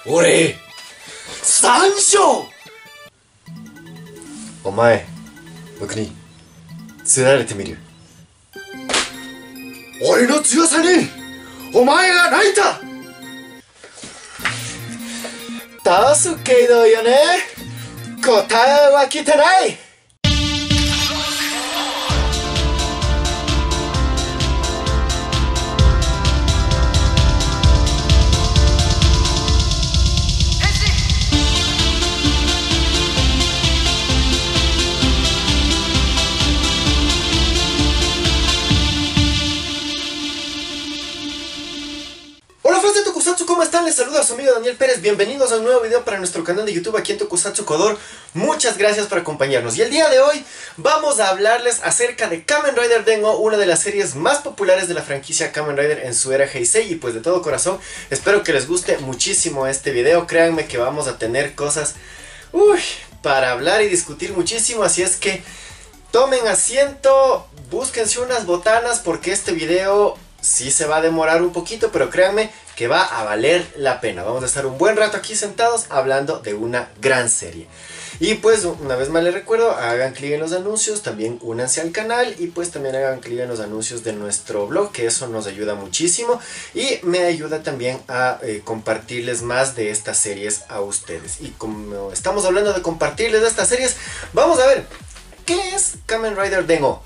俺、三条。お前、僕に釣られてみる。俺の強さにお前が泣いた。助けどよね。答えは来てない。¿Cómo están? Les saluda a su amigo Daniel Pérez. Bienvenidos a un nuevo video para nuestro canal de YouTube aquí en Tokusatsu Kodor. Muchas gracias por acompañarnos. Y el día de hoy vamos a hablarles acerca de Kamen Rider Dengo, una de las series más populares de la franquicia Kamen Rider en su era Heisei. Y pues de todo corazón espero que les guste muchísimo este video. Créanme que vamos a tener cosas para hablar y discutir muchísimo. Así es que tomen asiento, búsquense unas botanas porque este video sí se va a demorar un poquito, pero créanme que va a valer la pena. Vamos a estar un buen rato aquí sentados hablando de una gran serie. Y pues una vez más les recuerdo, hagan clic en los anuncios, también únanse al canal y pues también hagan clic en los anuncios de nuestro blog, que eso nos ayuda muchísimo y me ayuda también a compartirles más de estas series a ustedes. Y como estamos hablando de compartirles de estas series, vamos a ver, ¿qué es Kamen Rider Dengo?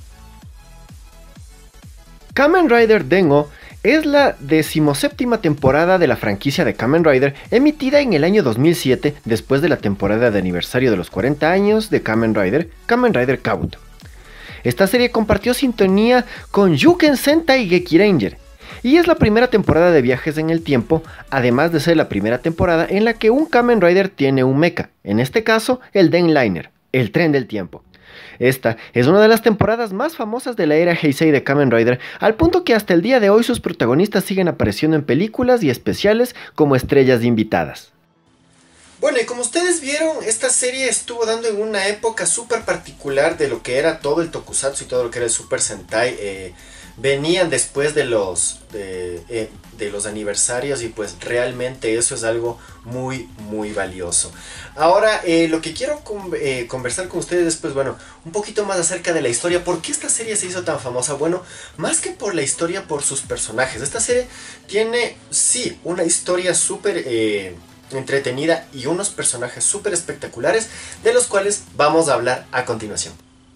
Kamen Rider Dengo es la 17ª temporada de la franquicia de Kamen Rider, emitida en el año 2007 después de la temporada de aniversario de los 40 años de Kamen Rider Kabuto. Esta serie compartió sintonía con Yuken Sentai Geki Ranger y es la primera temporada de viajes en el tiempo, además de ser la primera temporada en la que un Kamen Rider tiene un mecha, en este caso el Den-Liner, el tren del tiempo. Esta es una de las temporadas más famosas de la era Heisei de Kamen Rider, al punto que hasta el día de hoy sus protagonistas siguen apareciendo en películas y especiales como estrellas invitadas. Bueno, y como ustedes vieron, esta serie estuvo dando en una época súper particular de lo que era todo el Tokusatsu y todo lo que era el Super Sentai. Venían después de los aniversarios y pues realmente eso es algo muy valioso. Ahora lo que quiero conversar con ustedes es pues bueno, un poquito más acerca de la historia. ¿Por qué esta serie se hizo tan famosa? Bueno, más que por la historia, por sus personajes. Esta serie tiene sí una historia súper entretenida y unos personajes súper espectaculares de los cuales vamos a hablar a continuación.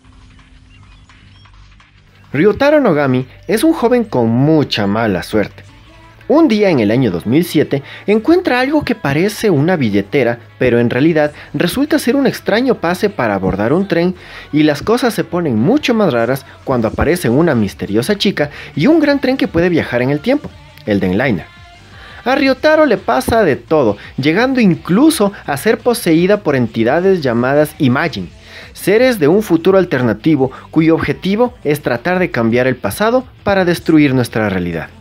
Ryotaro Nogami es un joven con mucha mala suerte. Un día en el año 2007 encuentra algo que parece una billetera, pero en realidad resulta ser un extraño pase para abordar un tren y las cosas se ponen mucho más raras cuando aparecen una misteriosa chica y un gran tren que puede viajar en el tiempo, el Den-Liner. A Ryotaro le pasa de todo, llegando incluso a ser poseída por entidades llamadas Imagine, seres de un futuro alternativo cuyo objetivo es tratar de cambiar el pasado para destruir nuestra realidad.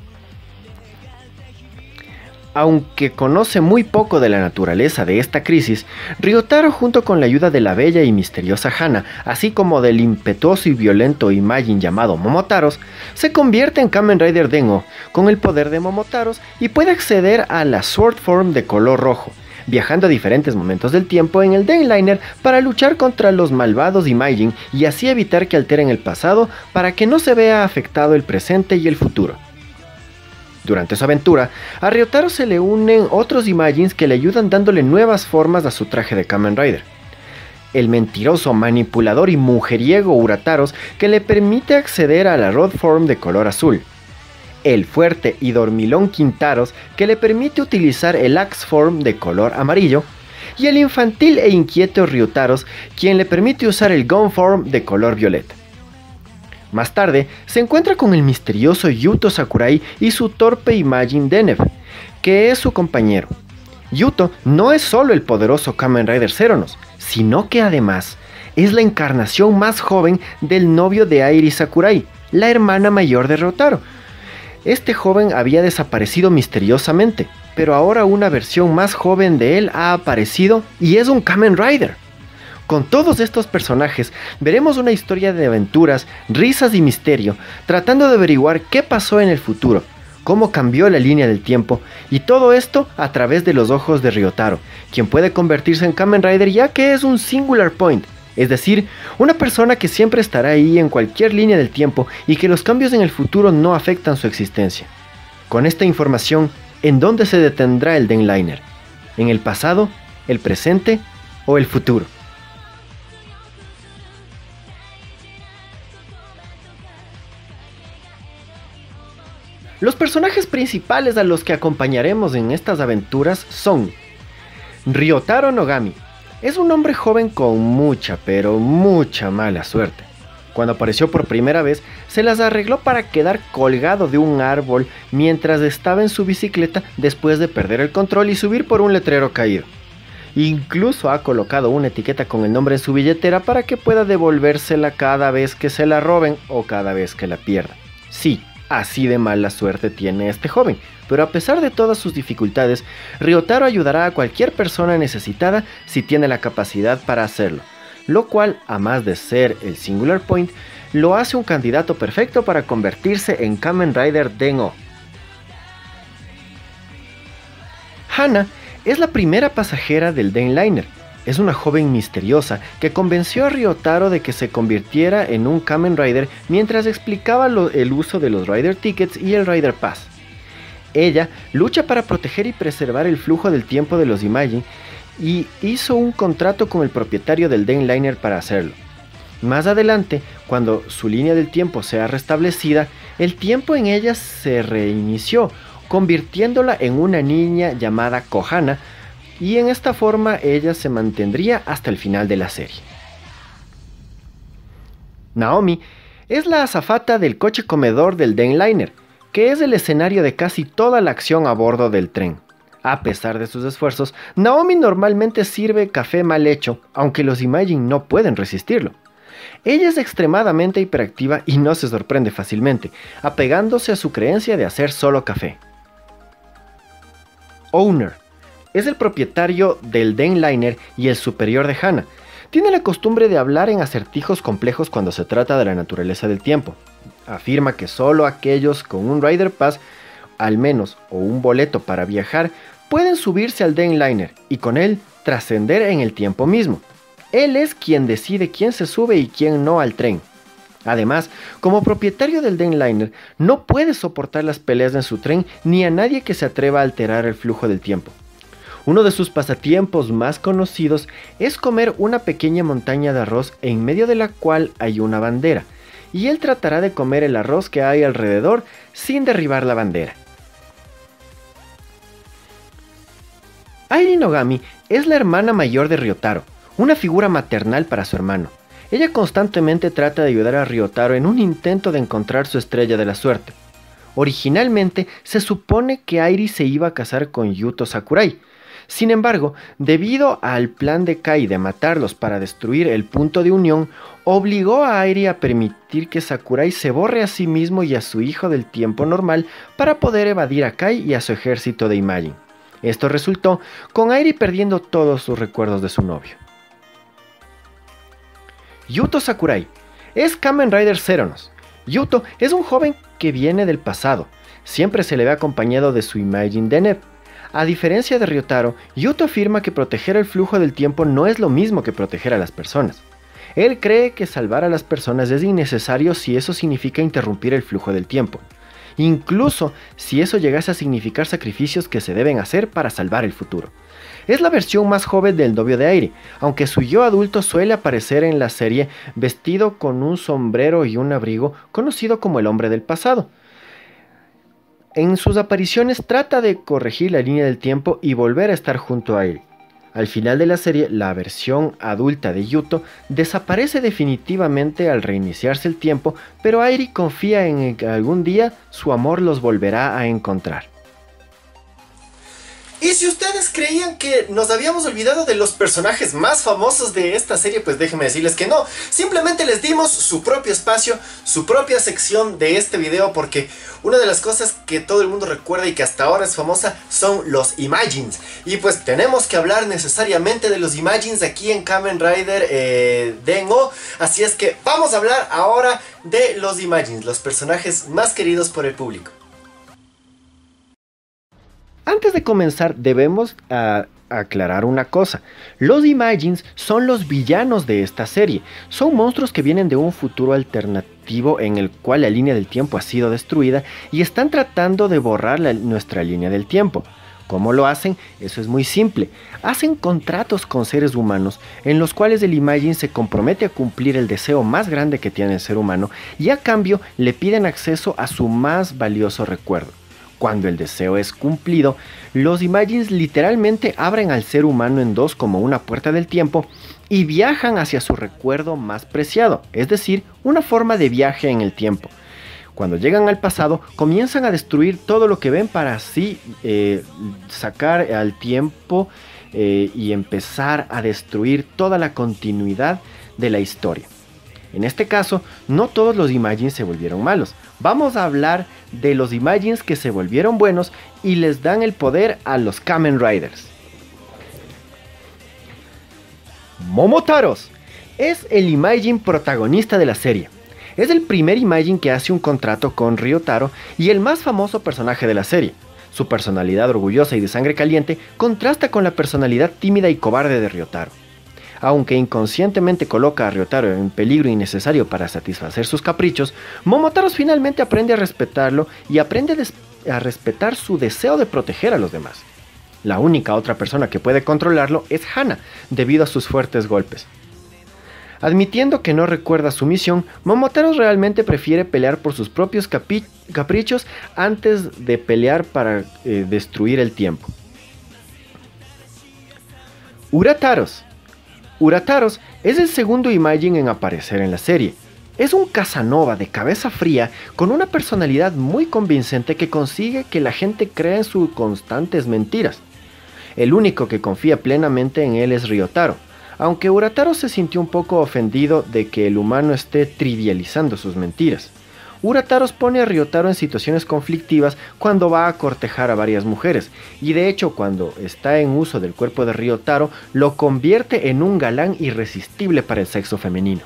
Aunque conoce muy poco de la naturaleza de esta crisis, Ryotaro, junto con la ayuda de la bella y misteriosa Hana, así como del impetuoso y violento Imagine llamado Momotaros, se convierte en Kamen Rider Dengo con el poder de Momotaros y puede acceder a la Sword Form de color rojo, viajando a diferentes momentos del tiempo en el Den-Liner para luchar contra los malvados Imagine y así evitar que alteren el pasado para que no se vea afectado el presente y el futuro. Durante su aventura, a Ryotaro se le unen otros Imagines que le ayudan dándole nuevas formas a su traje de Kamen Rider. El mentiroso, manipulador y mujeriego Urataros, que le permite acceder a la Rod Form de color azul. El fuerte y dormilón Quintaros, que le permite utilizar el Axe Form de color amarillo. Y el infantil e inquieto Ryutaros, quien le permite usar el Gun Form de color violeta. Más tarde, se encuentra con el misterioso Yuto Sakurai y su torpe Imagine Denev, que es su compañero. Yuto no es solo el poderoso Kamen Rider Zeronos, sino que además es la encarnación más joven del novio de Airi Sakurai, la hermana mayor de Ryotaro. Este joven había desaparecido misteriosamente, pero ahora una versión más joven de él ha aparecido y es un Kamen Rider. Con todos estos personajes veremos una historia de aventuras, risas y misterio, tratando de averiguar qué pasó en el futuro, cómo cambió la línea del tiempo, y todo esto a través de los ojos de Ryotaro, quien puede convertirse en Kamen Rider ya que es un Singular Point, es decir, una persona que siempre estará ahí en cualquier línea del tiempo y que los cambios en el futuro no afectan su existencia. Con esta información, ¿en dónde se detendrá el Den-Liner? ¿En el pasado, el presente o el futuro? Los personajes principales a los que acompañaremos en estas aventuras son Ryotaro Nogami. Es un hombre joven con mucha, pero mucha mala suerte. Cuando apareció por primera vez, se las arregló para quedar colgado de un árbol mientras estaba en su bicicleta después de perder el control y subir por un letrero caído. Incluso ha colocado una etiqueta con el nombre en su billetera para que pueda devolvérsela cada vez que se la roben o cada vez que la pierda. Sí, así de mala suerte tiene este joven, pero a pesar de todas sus dificultades, Ryotaro ayudará a cualquier persona necesitada si tiene la capacidad para hacerlo, lo cual, a más de ser el Singular Point, lo hace un candidato perfecto para convertirse en Kamen Rider Den-O. Hana es la primera pasajera del Den-Liner. Es una joven misteriosa que convenció a Ryotaro de que se convirtiera en un Kamen Rider mientras explicaba el uso de los Rider Tickets y el Rider Pass. Ella lucha para proteger y preservar el flujo del tiempo de los Imagin y hizo un contrato con el propietario del Den-Liner para hacerlo. Más adelante, cuando su línea del tiempo sea restablecida, el tiempo en ella se reinició, convirtiéndola en una niña llamada Kohana, y en esta forma ella se mantendría hasta el final de la serie. Naomi es la azafata del coche comedor del Den-Liner, que es el escenario de casi toda la acción a bordo del tren. A pesar de sus esfuerzos, Naomi normalmente sirve café mal hecho, aunque los Imagin no pueden resistirlo. Ella es extremadamente hiperactiva y no se sorprende fácilmente, apegándose a su creencia de hacer solo café. Owner es el propietario del Den-Liner y el superior de Hana. Tiene la costumbre de hablar en acertijos complejos cuando se trata de la naturaleza del tiempo. Afirma que solo aquellos con un Rider Pass, al menos, o un boleto para viajar, pueden subirse al Den-Liner y con él trascender en el tiempo mismo. Él es quien decide quién se sube y quién no al tren. Además, como propietario del Den-Liner, no puede soportar las peleas en su tren ni a nadie que se atreva a alterar el flujo del tiempo. Uno de sus pasatiempos más conocidos es comer una pequeña montaña de arroz en medio de la cual hay una bandera, y él tratará de comer el arroz que hay alrededor sin derribar la bandera. Airi Nogami es la hermana mayor de Ryotaro, una figura maternal para su hermano. Ella constantemente trata de ayudar a Ryotaro en un intento de encontrar su estrella de la suerte. Originalmente se supone que Airi se iba a casar con Yuto Sakurai. Sin embargo, debido al plan de Kai de matarlos para destruir el punto de unión, obligó a Airi a permitir que Sakurai se borre a sí mismo y a su hijo del tiempo normal para poder evadir a Kai y a su ejército de Imagin. Esto resultó con Airi perdiendo todos sus recuerdos de su novio. Yuto Sakurai es Kamen Rider Zeronos. Yuto es un joven que viene del pasado. Siempre se le ve acompañado de su Imagin Deneb. A diferencia de Ryotaro, Yuto afirma que proteger el flujo del tiempo no es lo mismo que proteger a las personas. Él cree que salvar a las personas es innecesario si eso significa interrumpir el flujo del tiempo, incluso si eso llegase a significar sacrificios que se deben hacer para salvar el futuro. Es la versión más joven del novio de Airi, aunque su yo adulto suele aparecer en la serie vestido con un sombrero y un abrigo conocido como el hombre del pasado. En sus apariciones trata de corregir la línea del tiempo y volver a estar junto a Airi. Al final de la serie, la versión adulta de Yuto desaparece definitivamente al reiniciarse el tiempo, pero Airi confía en que algún día su amor los volverá a encontrar. Y si ustedes creían que nos habíamos olvidado de los personajes más famosos de esta serie, pues déjenme decirles que no. Simplemente les dimos su propio espacio, su propia sección de este video, porque una de las cosas que todo el mundo recuerda y que hasta ahora es famosa son los Imagins. Y pues tenemos que hablar necesariamente de los Imagins aquí en Kamen Rider Den-O. Así es que vamos a hablar ahora de los Imagins, los personajes más queridos por el público. Antes de comenzar debemos aclarar una cosa. Los Imagines son los villanos de esta serie. Son monstruos que vienen de un futuro alternativo en el cual la línea del tiempo ha sido destruida y están tratando de borrar nuestra línea del tiempo. ¿Cómo lo hacen? Eso es muy simple. Hacen contratos con seres humanos en los cuales el Imagine se compromete a cumplir el deseo más grande que tiene el ser humano y a cambio le piden acceso a su más valioso recuerdo. Cuando el deseo es cumplido, los Imagines literalmente abren al ser humano en dos como una puerta del tiempo y viajan hacia su recuerdo más preciado, es decir, una forma de viaje en el tiempo. Cuando llegan al pasado, comienzan a destruir todo lo que ven para así sacar al tiempo y empezar a destruir toda la continuidad de la historia. En este caso, no todos los Imagines se volvieron malos. Vamos a hablar de los Imagines que se volvieron buenos y les dan el poder a los Kamen Riders. Momotaros es el Imagine protagonista de la serie. Es el primer Imagine que hace un contrato con Ryotaro y el más famoso personaje de la serie. Su personalidad orgullosa y de sangre caliente contrasta con la personalidad tímida y cobarde de Ryotaro. Aunque inconscientemente coloca a Ryotaro en peligro innecesario para satisfacer sus caprichos, Momotaros finalmente aprende a respetarlo y aprende a respetar su deseo de proteger a los demás. La única otra persona que puede controlarlo es Hana, debido a sus fuertes golpes. Admitiendo que no recuerda su misión, Momotaros realmente prefiere pelear por sus propios caprichos antes de pelear para destruir el tiempo. Urataros. Urataros es el segundo Imagine en aparecer en la serie. Es un Casanova de cabeza fría con una personalidad muy convincente que consigue que la gente crea en sus constantes mentiras. El único que confía plenamente en él es Ryotaro, aunque Urataros se sintió un poco ofendido de que el humano esté trivializando sus mentiras. Urataros pone a Ryotaro en situaciones conflictivas cuando va a cortejar a varias mujeres, y de hecho cuando está en uso del cuerpo de Ryotaro lo convierte en un galán irresistible para el sexo femenino.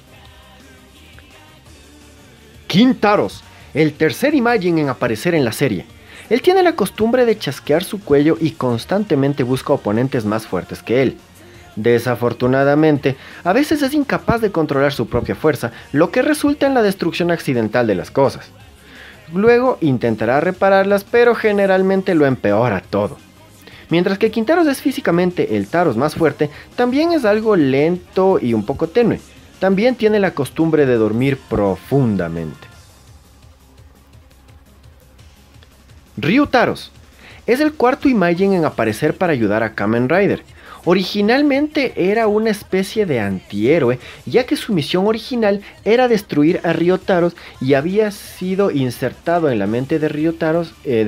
Quintaros, el tercer Imagine en aparecer en la serie. Él tiene la costumbre de chasquear su cuello y constantemente busca oponentes más fuertes que él. Desafortunadamente, a veces es incapaz de controlar su propia fuerza, lo que resulta en la destrucción accidental de las cosas. Luego intentará repararlas, pero generalmente lo empeora todo. Mientras que Quintaros es físicamente el Taros más fuerte, también es algo lento y un poco tenue. También tiene la costumbre de dormir profundamente. Ryutaros es el cuarto Imagine en aparecer para ayudar a Kamen Rider. Originalmente era una especie de antihéroe, ya que su misión original era destruir a Ryotaro y había sido insertado en la mente de Ryotaro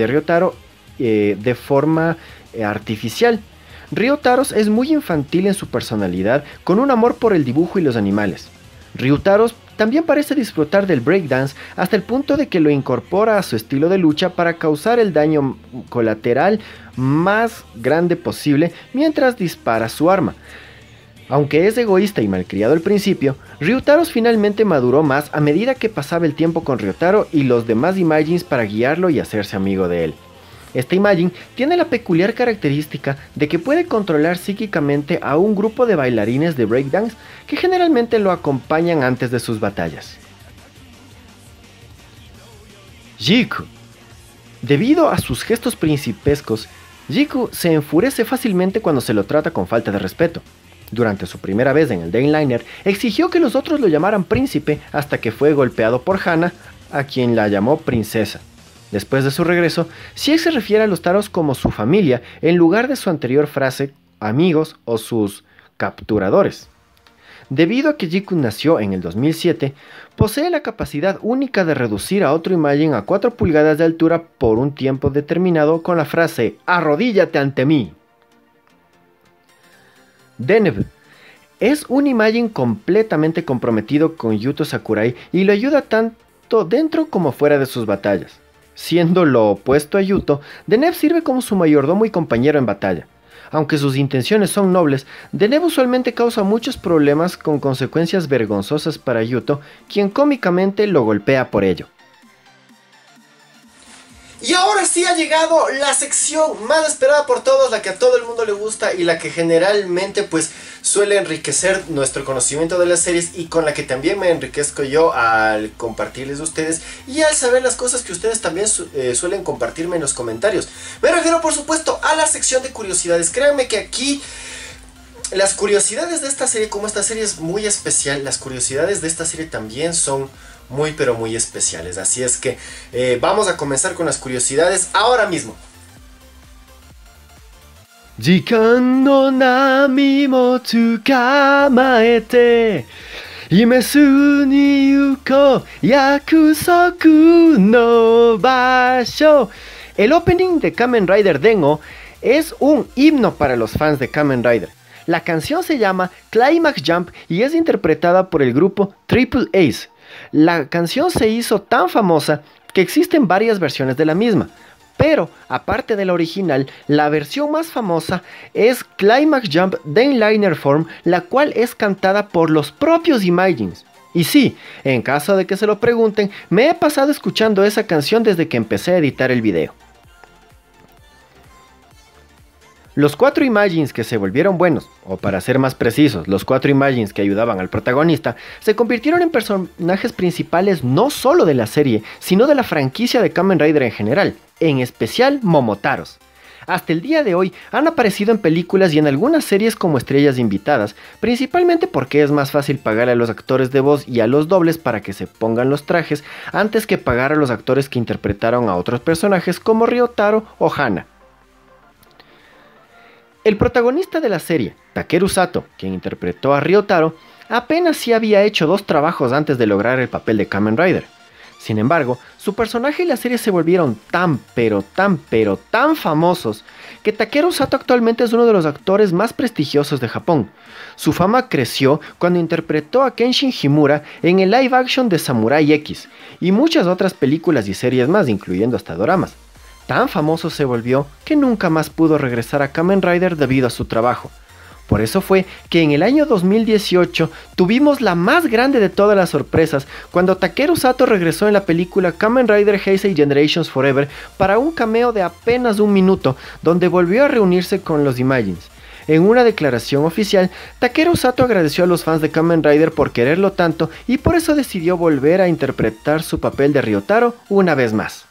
de forma artificial. Ryotaro es muy infantil en su personalidad, con un amor por el dibujo y los animales. Ryotaro también parece disfrutar del breakdance hasta el punto de que lo incorpora a su estilo de lucha para causar el daño colateral más grande posible mientras dispara su arma. Aunque es egoísta y malcriado al principio, Ryutaro finalmente maduró más a medida que pasaba el tiempo con Ryotaro y los demás Imagines para guiarlo y hacerse amigo de él. Este Imagine tiene la peculiar característica de que puede controlar psíquicamente a un grupo de bailarines de breakdance que generalmente lo acompañan antes de sus batallas. Jiku. Debido a sus gestos principescos, Jiku se enfurece fácilmente cuando se lo trata con falta de respeto. Durante su primera vez en el Dayliner, exigió que los otros lo llamaran príncipe hasta que fue golpeado por Hana, a quien la llamó princesa. Después de su regreso, Sieg se refiere a los Taros como su familia en lugar de su anterior frase amigos o sus capturadores. Debido a que Jiku nació en el 2007, posee la capacidad única de reducir a otro Imagine a 4 pulgadas de altura por un tiempo determinado con la frase arrodíllate ante mí. Deneb es un Imagine completamente comprometido con Yuto Sakurai y lo ayuda tanto dentro como fuera de sus batallas. Siendo lo opuesto a Yuto, Deneb sirve como su mayordomo y compañero en batalla. Aunque sus intenciones son nobles, Deneb usualmente causa muchos problemas con consecuencias vergonzosas para Yuto, quien cómicamente lo golpea por ello. Y ahora sí ha llegado la sección más esperada por todos, la que a todo el mundo le gusta y la que generalmente pues suele enriquecer nuestro conocimiento de las series, y con la que también me enriquezco yo al compartirles a ustedes y al saber las cosas que ustedes también suelen compartirme en los comentarios. Me refiero por supuesto a la sección de curiosidades. Créanme que aquí las curiosidades de esta serie, como esta serie es muy especial, las curiosidades de esta serie también son muy pero muy especiales. Así es que vamos a comenzar con las curiosidades ahora mismo. 時間の波も捕まえて夢すに行こう約束の場所. El opening de Kamen Rider Den-O es un himno para los fans de Kamen Rider. La canción se llama Climax Jump y es interpretada por el grupo Triple Ace. La canción se hizo tan famosa que existen varias versiones de la misma, pero aparte de la original, la versión más famosa es Climax Jump Den Liner Form, la cual es cantada por los propios Imagines. Y sí, en caso de que se lo pregunten, me he pasado escuchando esa canción desde que empecé a editar el video. Los 4 Imagines que se volvieron buenos, o para ser más precisos, los 4 Imagines que ayudaban al protagonista, se convirtieron en personajes principales no solo de la serie, sino de la franquicia de Kamen Rider en general, en especial Momotaros. Hasta el día de hoy han aparecido en películas y en algunas series como estrellas invitadas, principalmente porque es más fácil pagar a los actores de voz y a los dobles para que se pongan los trajes antes que pagar a los actores que interpretaron a otros personajes como Ryotaro o Hana. El protagonista de la serie, Takeru Sato, quien interpretó a Ryotaro, apenas sí había hecho 2 trabajos antes de lograr el papel de Kamen Rider. Sin embargo, su personaje y la serie se volvieron tan famosos que Takeru Sato actualmente es uno de los actores más prestigiosos de Japón. Su fama creció cuando interpretó a Kenshin Himura en el live action de Samurai X y muchas otras películas y series más, incluyendo hasta doramas. Tan famoso se volvió que nunca más pudo regresar a Kamen Rider debido a su trabajo. Por eso fue que en el año 2018 tuvimos la más grande de todas las sorpresas cuando Takeru Sato regresó en la película Kamen Rider Heisei Generations Forever para un cameo de apenas 1 minuto, donde volvió a reunirse con los Imagines. En una declaración oficial, Takeru Sato agradeció a los fans de Kamen Rider por quererlo tanto y por eso decidió volver a interpretar su papel de Ryotaro una vez más.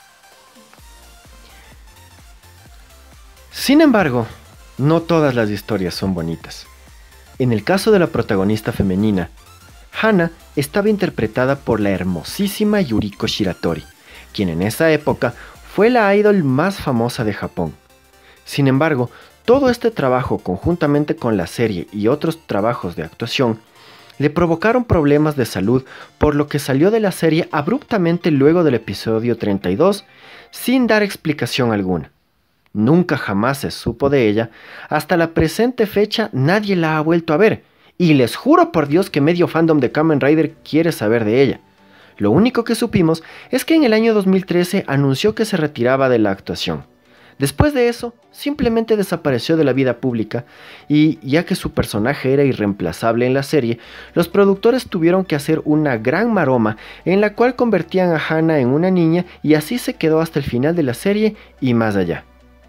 Sin embargo, no todas las historias son bonitas. En el caso de la protagonista femenina, Hana estaba interpretada por la hermosísima Yuriko Shiratori, quien en esa época fue la idol más famosa de Japón. Sin embargo, todo este trabajo conjuntamente con la serie y otros trabajos de actuación le provocaron problemas de salud, por lo que salió de la serie abruptamente luego del episodio 32 sin dar explicación alguna. Nunca jamás se supo de ella, hasta la presente fecha nadie la ha vuelto a ver, y les juro por Dios que medio fandom de Kamen Rider quiere saber de ella. Lo único que supimos es que en el año 2013 anunció que se retiraba de la actuación. Después de eso, simplemente desapareció de la vida pública, y ya que su personaje era irreemplazable en la serie, los productores tuvieron que hacer una gran maroma en la cual convertían a Hana en una niña, y así se quedó hasta el final de la serie y más allá.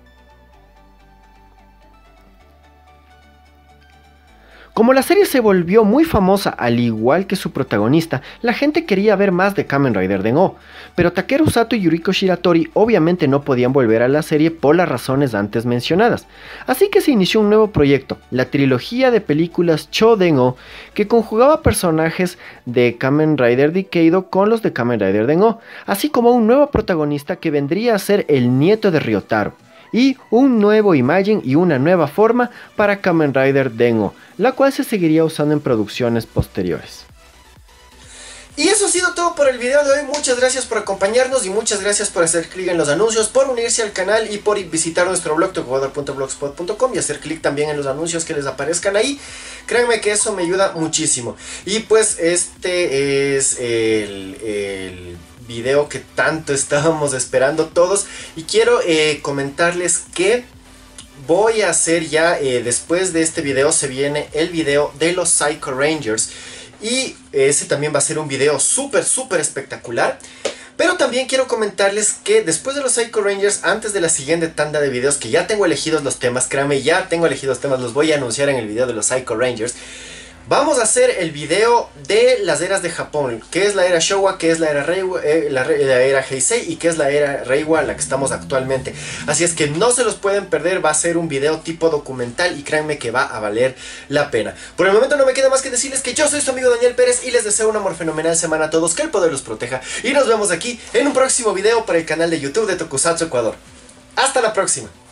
Como la serie se volvió muy famosa al igual que su protagonista, la gente quería ver más de Kamen Rider Den-O, pero Takeru Sato y Yuriko Shiratori obviamente no podían volver a la serie por las razones antes mencionadas, así que se inició un nuevo proyecto, la trilogía de películas Cho Den-O, que conjugaba personajes de Kamen Rider Decade con los de Kamen Rider Den-O, así como un nuevo protagonista que vendría a ser el nieto de Ryotaro, y un nuevo Imagine y una nueva forma para Kamen Rider Den-O, la cual se seguiría usando en producciones posteriores. Y eso ha sido todo por el video de hoy. Muchas gracias por acompañarnos y muchas gracias por hacer clic en los anuncios, por unirse al canal y por visitar nuestro blog tokugodor.blogspot.com y hacer clic también en los anuncios que les aparezcan ahí. Créanme que eso me ayuda muchísimo. Y pues este es el video que tanto estábamos esperando todos, y quiero comentarles que voy a hacer ya, después de este video se viene el video de los Psycho Rangers, y ese también va a ser un video súper espectacular. Pero también quiero comentarles que después de los Psycho Rangers, antes de la siguiente tanda de videos, que ya tengo elegidos los temas, créanme, ya tengo elegidos los temas, los voy a anunciar en el video de los Psycho Rangers. Vamos a hacer el video de las eras de Japón, que es la era Showa, que es la era Reiwa, la era Heisei y que es la era Reiwa, la que estamos actualmente. Así es que no se los pueden perder, va a ser un video tipo documental y créanme que va a valer la pena. Por el momento no me queda más que decirles que yo soy su amigo Daniel Pérez y les deseo una fenomenal semana a todos, que el poder los proteja. Y nos vemos aquí en un próximo video para el canal de YouTube de Tokusatsu Ecuador. ¡Hasta la próxima!